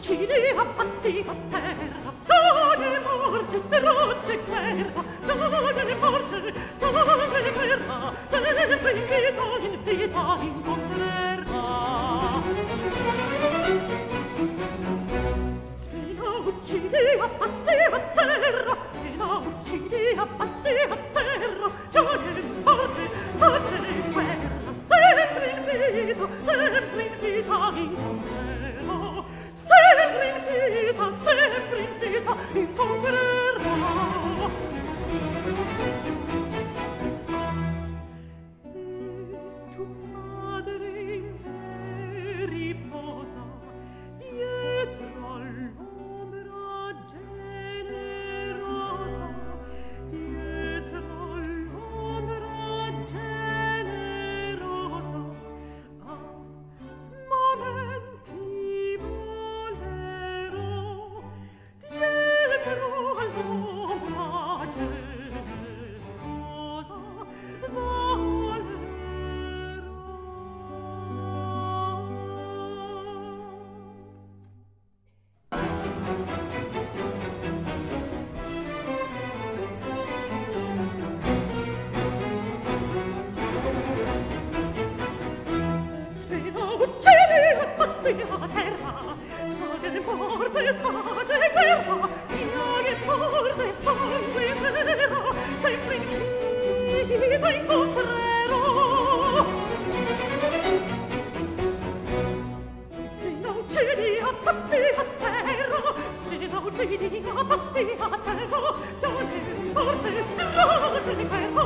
uccidi, abbatti a terra, done morte, strage guerra, done morte, sangue e guerra, sempre in vita incontrerà. Sfida, uccidi, abbatti a terra, sfida, uccidi, abbatti a terra, done morte, sangue e guerra, sempre in vita incontrerà. Sempre in vita incontrerà. E tu padre in te riposa dietro all'ombra generosa, dietro all'ombra generosa. A momenti volerò dietro all'ombra generosa volerò. Sfida, uccidi, abbatti a terra, piaghe morte, strage e guerra, piaghe morte, sangue e guerra, sempre in vita incontrerò. Sfida, uccidi, abbatti a terra, sfida, uccidi, abbatti a terra, piaghe morte, strage e guerra,